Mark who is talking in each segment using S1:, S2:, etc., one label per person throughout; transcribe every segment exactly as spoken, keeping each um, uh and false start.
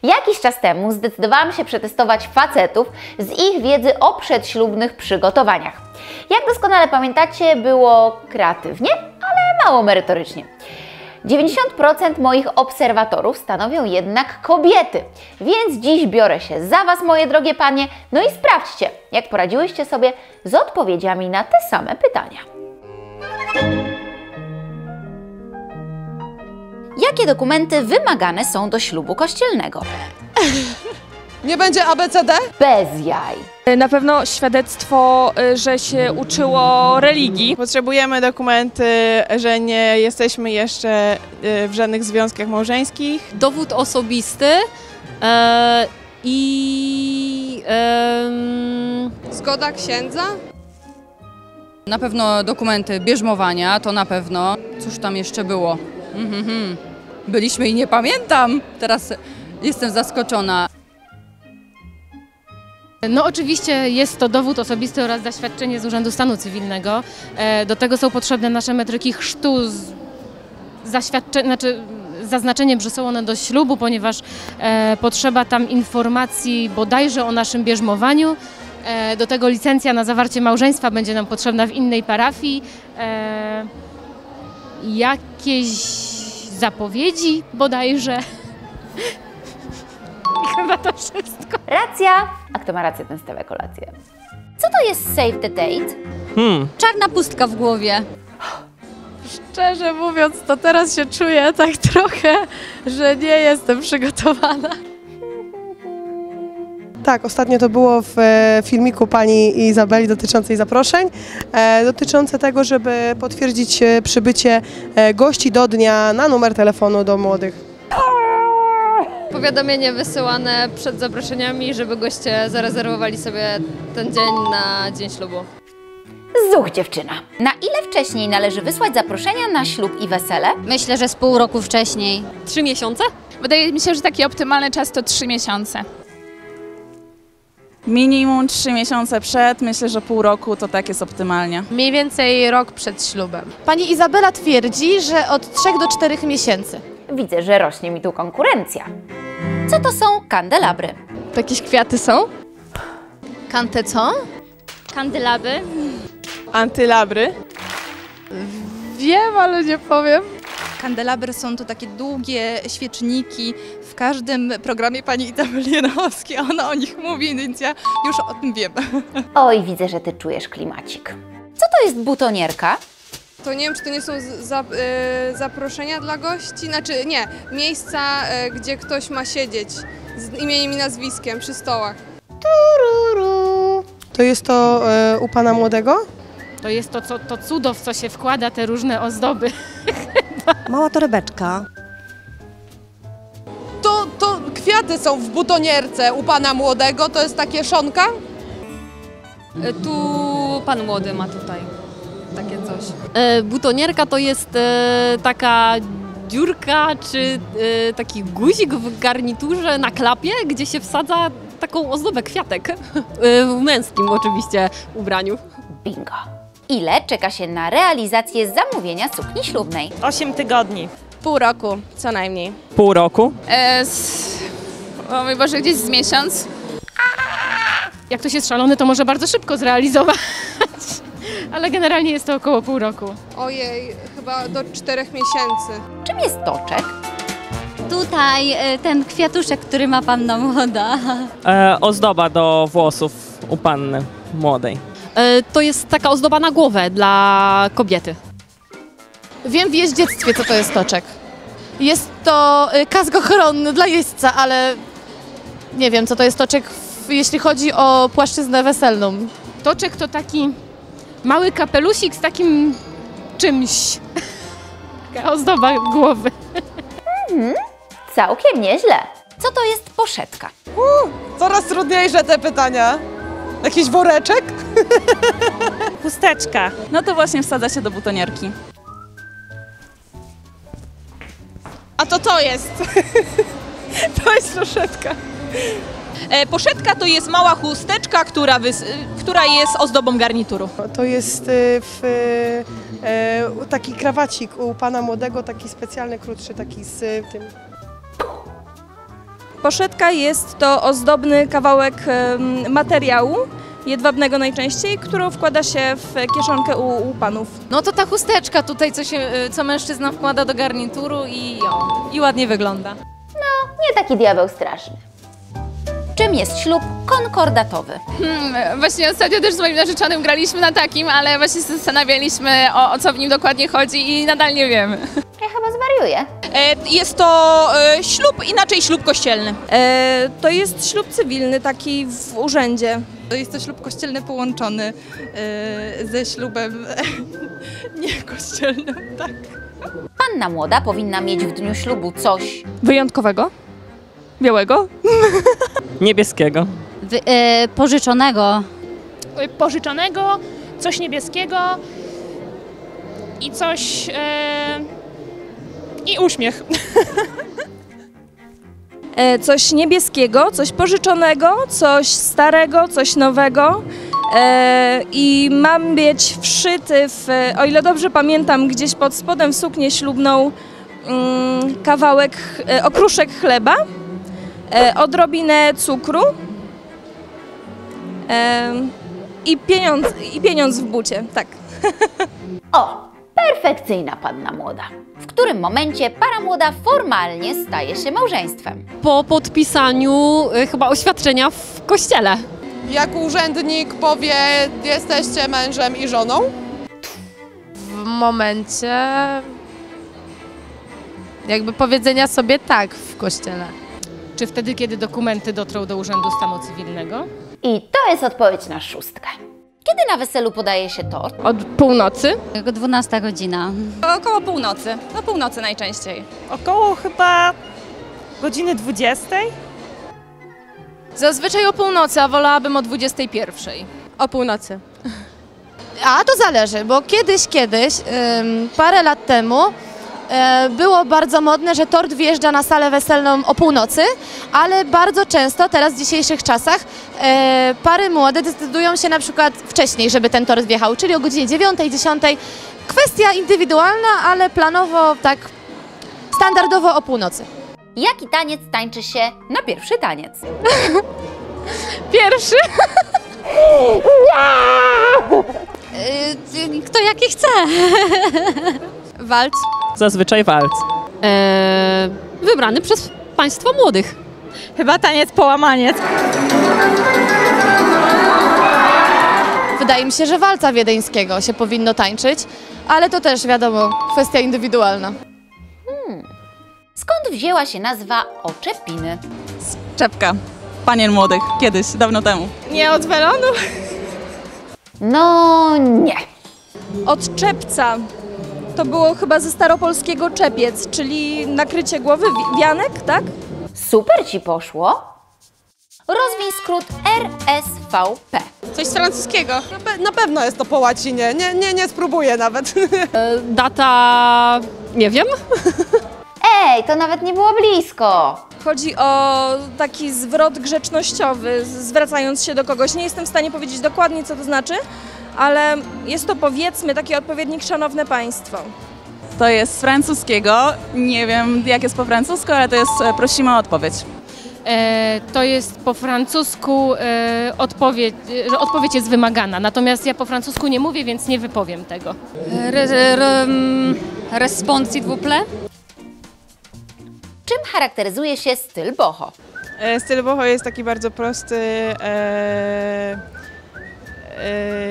S1: Jakiś czas temu zdecydowałam się przetestować facetów z ich wiedzy o przedślubnych przygotowaniach. Jak doskonale pamiętacie, było kreatywnie, ale mało merytorycznie. dziewięćdziesiąt procent moich obserwatorów stanowią jednak kobiety, więc dziś biorę się za Was, moje drogie panie, no i sprawdźcie, jak poradziłyście sobie z odpowiedziami na te same pytania. Jakie dokumenty wymagane są do ślubu kościelnego?
S2: Nie będzie A B C D?
S1: Bez jaj.
S3: Na pewno świadectwo, że się uczyło religii.
S4: Potrzebujemy dokumenty, że nie jesteśmy jeszcze w żadnych związkach małżeńskich.
S5: Dowód osobisty e, i e,
S2: Zgoda księdza?
S5: na pewno dokumenty bierzmowania, to na pewno. Cóż tam jeszcze było? Mhm. Byliśmy i nie pamiętam. Teraz jestem zaskoczona.
S6: No oczywiście jest to dowód osobisty oraz zaświadczenie z Urzędu Stanu Cywilnego. Do tego są potrzebne nasze metryki chrztu z zaświadcze... znaczy zaznaczeniem, że są one do ślubu, ponieważ e, potrzeba tam informacji bodajże o naszym bierzmowaniu. E, do tego licencja na zawarcie małżeństwa będzie nam potrzebna w innej parafii. E, jakieś zapowiedzi bodajże. I chyba to wszystko.
S1: Racja. A kto ma rację, ten stawia kolację. Co to jest save the date?
S7: Hmm.
S5: Czarna pustka w głowie.
S3: Szczerze mówiąc, to teraz się czuję tak trochę, że nie jestem przygotowana.
S2: Tak, ostatnio to było w e, filmiku pani Izabeli dotyczącej zaproszeń, e, dotyczące tego, żeby potwierdzić e, przybycie e, gości do dnia na numer telefonu do młodych.
S8: Powiadomienie wysyłane przed zaproszeniami, żeby goście zarezerwowali sobie ten dzień na dzień ślubu.
S1: Zuch, dziewczyna. Na ile wcześniej należy wysłać zaproszenia na ślub i wesele?
S5: Myślę, że z pół roku wcześniej.
S8: Trzy miesiące?
S9: Wydaje mi się, że taki optymalny czas to trzy miesiące.
S3: Minimum trzy miesiące przed, myślę, że pół roku to tak jest optymalnie.
S8: Mniej więcej rok przed ślubem.
S10: Pani Izabela twierdzi, że od trzech do czterech miesięcy.
S1: Widzę, że rośnie mi tu konkurencja. Co to są kandelabry?
S8: To jakieś kwiaty są?
S10: Kante co?
S5: Kandelaby.
S4: Antylabry.
S3: Wiem, ale nie powiem.
S11: Kandelabry są to takie długie świeczniki. W każdym programie pani Izabeli Janowskiej ona o nich mówi, więc ja już o tym wiem.
S1: Oj, widzę, że Ty czujesz klimacik. Co to jest butonierka?
S2: To nie wiem, czy to nie są za, e, zaproszenia dla gości, znaczy nie, miejsca, e, gdzie ktoś ma siedzieć z imieniem i nazwiskiem przy stołach.
S1: Tururu.
S2: To jest to e, u pana młodego?
S6: To jest to, co, to cudo, w co się wkłada te różne ozdoby.
S10: Mała torebeczka.
S2: To, to kwiaty są w butonierce u pana młodego, to jest takie szonka?
S8: Tu pan młody ma tutaj takie coś. E, butonierka to jest e, taka dziurka czy e, taki guzik w garniturze na klapie, gdzie się wsadza taką ozdobę, kwiatek. E, w męskim oczywiście ubraniu.
S1: Bingo. Ile czeka się na realizację zamówienia sukni ślubnej?
S3: Osiem tygodni.
S8: Pół roku, co najmniej.
S7: Pół roku?
S9: E, z, o mój Boże, gdzieś z miesiąc.
S6: Jak ktoś jest szalony, to może bardzo szybko zrealizować. Ale generalnie jest to około pół roku.
S2: Ojej, chyba do czterech miesięcy.
S1: Czym jest toczek?
S5: Tutaj ten kwiatuszek, który ma panna młoda.
S7: E, ozdoba do włosów u panny młodej.
S8: E, to jest taka ozdoba na głowę dla kobiety.
S10: Wiem w jeździectwie, co to jest toczek. Jest to y, kask ochronny dla jeźdźca, ale nie wiem, co to jest toczek, w, jeśli chodzi o płaszczyznę weselną.
S6: Toczek to taki mały kapelusik z takim czymś. Taka ozdoba głowy.
S1: Mhm, całkiem nieźle. Co to jest poszetka?
S2: Uh, coraz trudniejsze te pytania. Jakiś woreczek?
S3: Chusteczka. No to właśnie wsadza się do butonierki.
S4: A to to jest. To jest poszetka.
S11: E, poszetka to jest mała chusteczka, która, wys, która jest ozdobą garnituru.
S2: To jest e, w, e, taki krawacik u pana młodego, taki specjalny, krótszy, taki z tym.
S12: Poszetka jest to ozdobny kawałek materiału, jedwabnego najczęściej, którą wkłada się w kieszonkę u, u panów.
S13: No to ta chusteczka tutaj, co, się, co mężczyzna wkłada do garnituru i, o, i ładnie wygląda.
S1: No, nie taki diabeł straszny. Czym jest ślub konkordatowy?
S9: Hmm, właśnie ostatnio też z moim narzeczonym graliśmy na takim, ale właśnie zastanawialiśmy, o, o co w nim dokładnie chodzi i nadal nie wiemy.
S1: Ja chyba zwariuję.
S14: Jest to e, ślub, inaczej ślub kościelny.
S12: E, to jest ślub cywilny, taki w urzędzie.
S11: To jest to ślub kościelny połączony e, ze ślubem niekościelnym, tak.
S1: Panna młoda powinna mieć w dniu ślubu coś
S14: Wyjątkowego? Białego?
S7: Niebieskiego.
S15: Wy, e, pożyczonego.
S16: Pożyczonego, coś niebieskiego i coś... E, i uśmiech.
S12: E, coś niebieskiego, coś pożyczonego, coś starego, coś nowego. E, I mam być wszyty w, o ile dobrze pamiętam, gdzieś pod spodem w suknię ślubną mm, kawałek, e, okruszek chleba, e, odrobinę cukru e, i, pieniądz, i pieniądz w bucie, tak.
S1: O, perfekcyjna panna młoda. W którym momencie para młoda formalnie staje się małżeństwem?
S8: Po podpisaniu y, chyba oświadczenia w kościele.
S4: Jak urzędnik powie, jesteście mężem i żoną?
S3: W momencie jakby powiedzenia sobie tak w kościele.
S6: Czy wtedy, kiedy dokumenty dotrą do Urzędu Stanu Cywilnego?
S1: I to jest odpowiedź na szóstkę. Kiedy na weselu podaje się tort?
S3: Od północy.
S15: dwunasta godzina.
S14: Około północy, no północy najczęściej.
S17: Około chyba godziny dwudziestej.
S3: Zazwyczaj o północy, a wolałabym o dwudziestej pierwszej.
S10: O północy. A to zależy, bo kiedyś, kiedyś, ym, parę lat temu y, było bardzo modne, że tort wjeżdża na salę weselną o północy, ale bardzo często teraz w dzisiejszych czasach y, pary młode decydują się na przykład wcześniej, żeby ten tort wjechał, czyli o godzinie dziewiątej, dziesiątej. Kwestia indywidualna, ale planowo tak standardowo o północy.
S1: Jaki taniec tańczy się na pierwszy taniec?
S3: Pierwszy?
S15: Yy, kto jaki chce.
S3: Walc.
S7: Zazwyczaj walc.
S8: E, wybrany przez państwo młodych.
S17: Chyba taniec połamaniec.
S10: Wydaje mi się, że walca wiedeńskiego się powinno tańczyć, ale to też wiadomo, kwestia indywidualna.
S1: Hmm. Skąd wzięła się nazwa oczepiny?
S18: Czepka panien młodych, kiedyś, dawno temu.
S3: Nie od welonu?
S1: No nie.
S12: Od czepca. To było chyba ze staropolskiego czepiec, czyli nakrycie głowy, wi- wianek, tak?
S1: Super ci poszło. Rozwij skrót R S V P.
S14: Coś z francuskiego.
S4: Na, pe na pewno jest to po łacinie, nie, nie, nie spróbuję nawet.
S8: E, data... nie wiem.
S1: Ej, to nawet nie było blisko.
S12: Chodzi o taki zwrot grzecznościowy, zwracając się do kogoś. Nie jestem w stanie powiedzieć dokładnie, co to znaczy, ale jest to, powiedzmy, taki odpowiednik szanowne państwo.
S18: To jest z francuskiego, nie wiem jak jest po francusku, ale to jest prosimy o odpowiedź.
S6: E, to jest po francusku e, odpowiedź, że odpowiedź jest wymagana, natomiast ja po francusku nie mówię, więc nie wypowiem tego.
S15: Re, re, responsi vous plaît?
S1: Czym charakteryzuje się styl boho?
S4: E, styl boho jest taki bardzo prosty. E, e,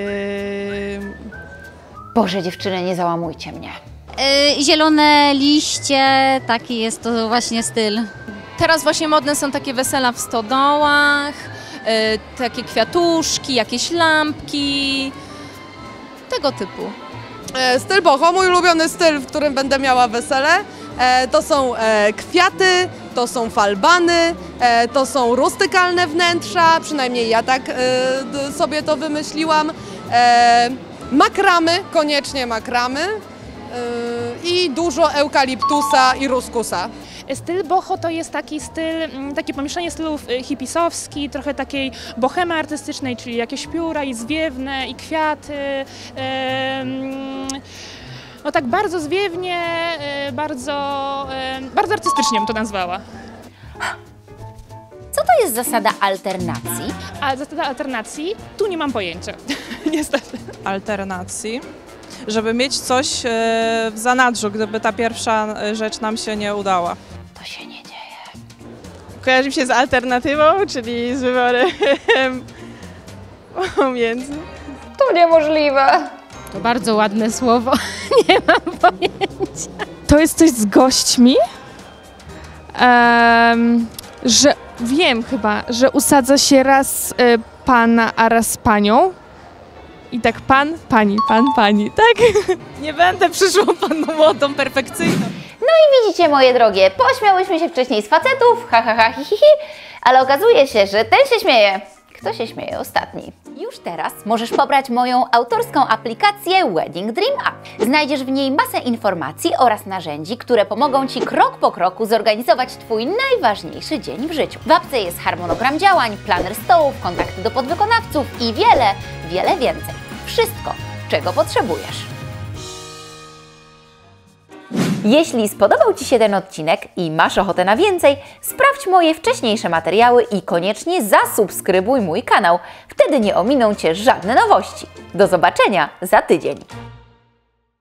S1: Boże, dziewczyny, nie załamujcie mnie.
S15: E, zielone liście, taki jest to właśnie styl.
S3: Teraz właśnie modne są takie wesela w stodołach, y, takie kwiatuszki, jakieś lampki, tego typu.
S4: e, styl boho, mój ulubiony styl, w którym będę miała wesele. E, to są e, kwiaty, to są falbany, e, to są rustykalne wnętrza, przynajmniej ja tak e, d, sobie to wymyśliłam. E, makramy, koniecznie makramy e, i dużo eukaliptusa i ruskusa.
S16: Styl boho to jest taki styl, takie pomieszczenie stylów hipisowski, trochę takiej bohemy artystycznej, czyli jakieś pióra i zwiewne i kwiaty. No tak bardzo zwiewnie, bardzo, bardzo artystycznie bym to nazwała.
S1: to jest zasada alternacji?
S16: A zasada alternacji? Tu nie mam pojęcia, niestety.
S19: Alternacji, żeby mieć coś e, w zanadrzu, gdyby ta pierwsza rzecz nam się nie udała.
S1: To się nie dzieje.
S20: Kojarzy mi się z alternatywą, czyli z wyborem pomiędzy.
S1: To niemożliwe.
S6: To bardzo ładne słowo. Nie mam pojęcia.
S21: To jest coś z gośćmi, um, że wiem chyba, że usadza się raz y, pana, a raz panią. I tak pan, pani, pan, pani, tak?
S17: Nie będę przyszłą panną młodą, perfekcyjną.
S1: No i widzicie, moje drogie, pośmiałyśmy się wcześniej z facetów, ha, ha, ha, hi, hi, hi, ale okazuje się, że ten się śmieje. Kto się śmieje ostatni? Już teraz możesz pobrać moją autorską aplikację Wedding Dream App. Znajdziesz w niej masę informacji oraz narzędzi, które pomogą Ci krok po kroku zorganizować Twój najważniejszy dzień w życiu. W apce jest harmonogram działań, planer stołów, kontakty do podwykonawców i wiele, wiele więcej. Wszystko, czego potrzebujesz. Jeśli spodobał Ci się ten odcinek i masz ochotę na więcej, sprawdź moje wcześniejsze materiały i koniecznie zasubskrybuj mój kanał. Wtedy nie ominą Cię żadne nowości. Do zobaczenia za tydzień.